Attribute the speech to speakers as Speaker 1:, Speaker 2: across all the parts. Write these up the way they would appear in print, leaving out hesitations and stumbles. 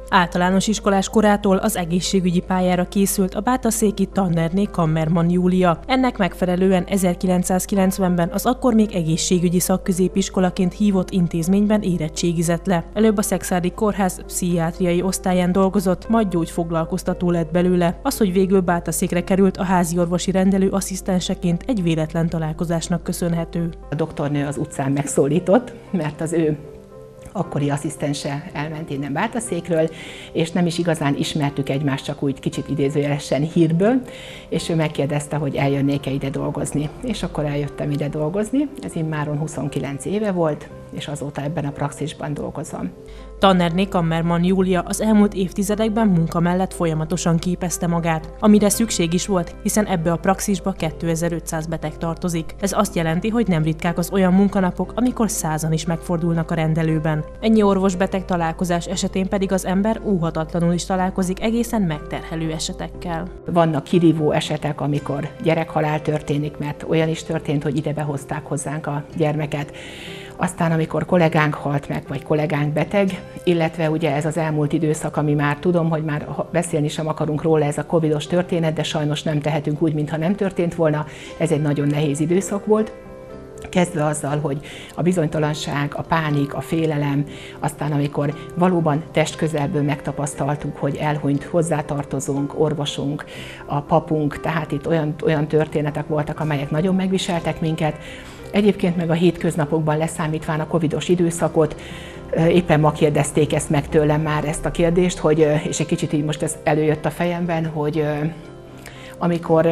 Speaker 1: Általános iskolás korától az egészségügyi pályára készült a bátaszéki Tannerné Kammermann Júlia. Ennek megfelelően 1990-ben az akkor még egészségügyi szakközépiskolaként hívott intézményben érettségizett le. Előbb a Szekszárdi Kórház pszichiátriai osztályán dolgozott, majd gyógyfoglalkoztató lett belőle. Az, hogy végül Bátaszékre került a háziorvosi rendelő asszisztenseként, egy véletlen találkozásnak köszönhető.
Speaker 2: A doktornő az utcán megszólított, mert az ő akkori asszisztense elment innen Bátaszékről, és nem is igazán ismertük egymást, csak úgy kicsit idézőjelesen hírből, és ő megkérdezte, hogy eljönnék-e ide dolgozni. És akkor eljöttem ide dolgozni, ez immáron 29 éve volt, és azóta ebben a praxisban dolgozom.
Speaker 1: Tannerné Kammermann Júlia az elmúlt évtizedekben munka mellett folyamatosan képezte magát, amire szükség is volt, hiszen ebbe a praxisba 2500 beteg tartozik. Ez azt jelenti, hogy nem ritkák az olyan munkanapok, amikor 100-an is megfordulnak a rendelőben. Ennyi orvos-beteg találkozás esetén pedig az ember óhatatlanul is találkozik egészen megterhelő esetekkel.
Speaker 2: Vannak kirívó esetek, amikor gyerekhalál történik, mert olyan is történt, hogy ide behozták hozzánk a gyermeket. Aztán, amikor kollégánk halt meg, vagy kollégánk beteg, illetve ugye ez az elmúlt időszak, ami már tudom, hogy már beszélni sem akarunk róla, ez a covidos történet, de sajnos nem tehetünk úgy, mintha nem történt volna. Ez egy nagyon nehéz időszak volt. Kezdve azzal, hogy a bizonytalanság, a pánik, a félelem, aztán amikor valóban testközelből megtapasztaltuk, hogy elhunyt hozzátartozónk, orvosunk, a papunk, tehát itt olyan történetek voltak, amelyek nagyon megviseltek minket. Egyébként meg a hétköznapokban leszámítván a covidos időszakot, éppen ma kérdezték ezt meg tőlem már ezt a kérdést, hogy, és egy kicsit így most ez előjött a fejemben, hogy amikor,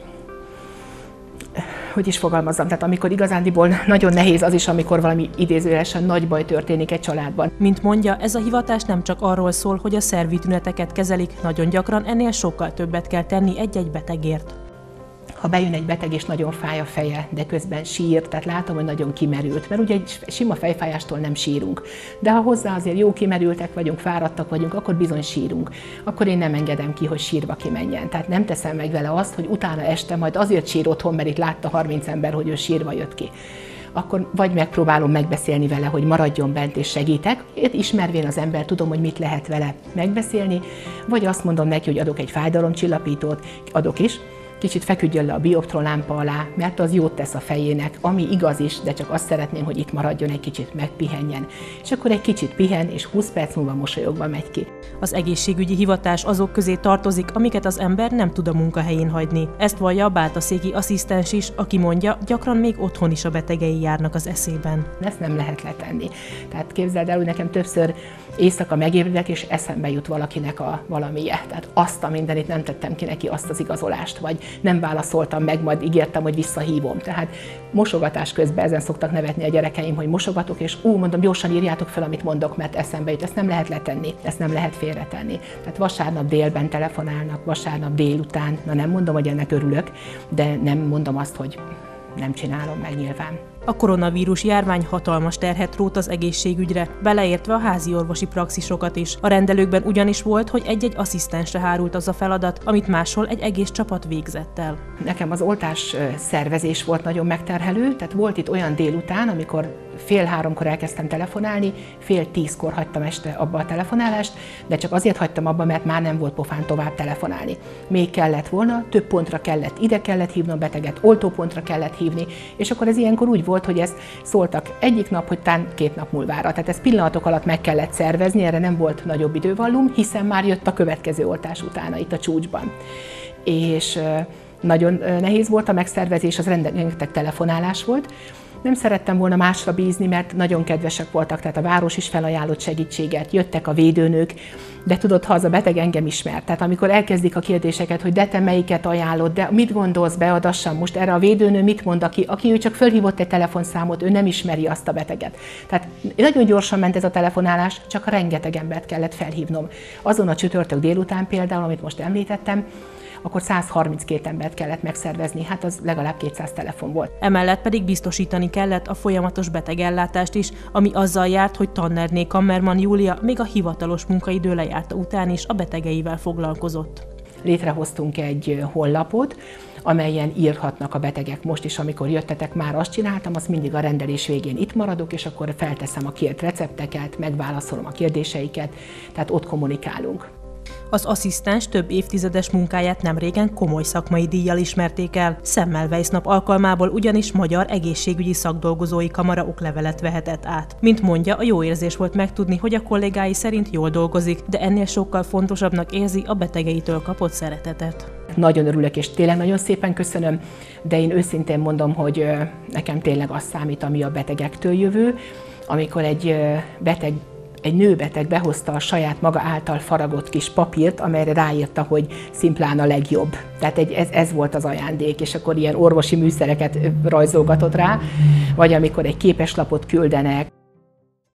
Speaker 2: hogy is fogalmazzam, tehát amikor igazándiból nagyon nehéz az is, amikor valami idézőjelesen nagy baj történik egy családban.
Speaker 1: Mint mondja, ez a hivatás nem csak arról szól, hogy a szervi tüneteket kezelik, nagyon gyakran ennél sokkal többet kell tenni egy-egy betegért.
Speaker 2: Ha bejön egy beteg és nagyon fáj a feje, de közben sír, tehát látom, hogy nagyon kimerült, mert ugye egy sima fejfájástól nem sírunk. De ha hozzá azért jó kimerültek vagyunk, fáradtak vagyunk, akkor bizony sírunk. Akkor én nem engedem ki, hogy sírva kimenjen. Tehát nem teszem meg vele azt, hogy utána este majd azért sír otthon, mert itt látta 30 ember, hogy ő sírva jött ki. Akkor vagy megpróbálom megbeszélni vele, hogy maradjon bent és segítek. Én ismervén az ember tudom, hogy mit lehet vele megbeszélni, vagy azt mondom neki, hogy adok egy fájdalomcsillapítót, adok is, kicsit feküdjön le a bioptron lámpa alá, mert az jót tesz a fejének, ami igaz is, de csak azt szeretném, hogy itt maradjon egy kicsit, megpihenjen. És akkor egy kicsit pihen, és 20 perc múlva mosolyogva megy ki.
Speaker 1: Az egészségügyi hivatás azok közé tartozik, amiket az ember nem tud a munkahelyén hagyni. Ezt vallja a bátaszéki asszisztens is, aki mondja, gyakran még otthon is a betegei járnak az eszében.
Speaker 2: Ezt nem lehet letenni. Tehát képzeld el, hogy nekem többször éjszaka megébredek, és eszembe jut valakinek a valamije. Tehát azt a mindenit nem tettem ki neki, azt az igazolást, vagy nem válaszoltam meg, majd ígértem, hogy visszahívom. Tehát mosogatás közben ezen szoktak nevetni a gyerekeim, hogy mosogatok, és mondom, gyorsan írjátok fel, amit mondok, mert eszembe jut. Ezt nem lehet letenni, ezt nem lehet félretenni. Tehát vasárnap délben telefonálnak, vasárnap délután, na nem mondom, hogy ennek örülök, de nem mondom azt, hogy nem csinálom meg nyilván.
Speaker 1: A koronavírus járvány hatalmas terhet rótt az egészségügyre, beleértve a házi orvosi praxisokat is. A rendelőkben ugyanis volt, hogy egy-egy asszisztensre hárult az a feladat, amit máshol egy egész csapat végzett el.
Speaker 2: Nekem az oltás szervezés volt nagyon megterhelő, tehát volt itt olyan délután, amikor 2:30 elkezdtem telefonálni, 9:30 hagytam este abba a telefonálást, de csak azért hagytam abba, mert már nem volt pofán tovább telefonálni. Még kellett volna, több pontra kellett, ide kellett hívnom beteget, oltópontra kellett hívni, és akkor ez ilyenkor úgy volt, hogy ezt szóltak egyik nap, hogy tán 2 nap múlvára. Tehát ezt pillanatok alatt meg kellett szervezni, erre nem volt nagyobb idővallum, hiszen már jött a következő oltás utána itt a csúcsban. És nagyon nehéz volt a megszervezés, az rengeteg telefonálás volt. Nem szerettem volna másra bízni, mert nagyon kedvesek voltak, tehát a város is felajánlott segítséget, jöttek a védőnők, de tudod, ha az a beteg engem ismer, tehát amikor elkezdik a kérdéseket, hogy de te melyiket ajánlod, de mit gondolsz, beadassam most erre a védőnő, mit mond, aki ő csak fölhívott egy telefonszámot, ő nem ismeri azt a beteget. Tehát nagyon gyorsan ment ez a telefonálás, csak rengeteg embert kellett felhívnom. Azon a csütörtök délután például, amit most említettem, akkor 132 embert kellett megszervezni, hát az legalább 200 telefon volt.
Speaker 1: Emellett pedig biztosítani kellett a folyamatos betegellátást is, ami azzal járt, hogy Tannerné Kammermann Júlia még a hivatalos munkaidő lejárta után is a betegeivel foglalkozott.
Speaker 2: Létrehoztunk egy honlapot, amelyen írhatnak a betegek. Most is, amikor jöttetek, már azt csináltam, azt mindig a rendelés végén itt maradok, és akkor felteszem a kért recepteket, megválaszolom a kérdéseiket, tehát ott kommunikálunk.
Speaker 1: Az asszisztens több évtizedes munkáját nemrégen komoly szakmai díjjal ismerték el. Semmelweis nap alkalmából ugyanis Magyar Egészségügyi Szakdolgozói Kamara oklevelet vehetett át. Mint mondja, a jó érzés volt megtudni, hogy a kollégái szerint jól dolgozik, de ennél sokkal fontosabbnak érzi a betegeitől kapott szeretetet.
Speaker 2: Nagyon örülök, és tényleg nagyon szépen köszönöm, de én őszintén mondom, hogy nekem tényleg az számít, ami a betegektől jövő. Amikor egy nőbeteg behozta a saját maga által faragott kis papírt, amelyre ráírta, hogy szimplán a legjobb. Tehát ez volt az ajándék, és akkor ilyen orvosi műszereket rajzolgatott rá, vagy amikor egy képeslapot küldenek.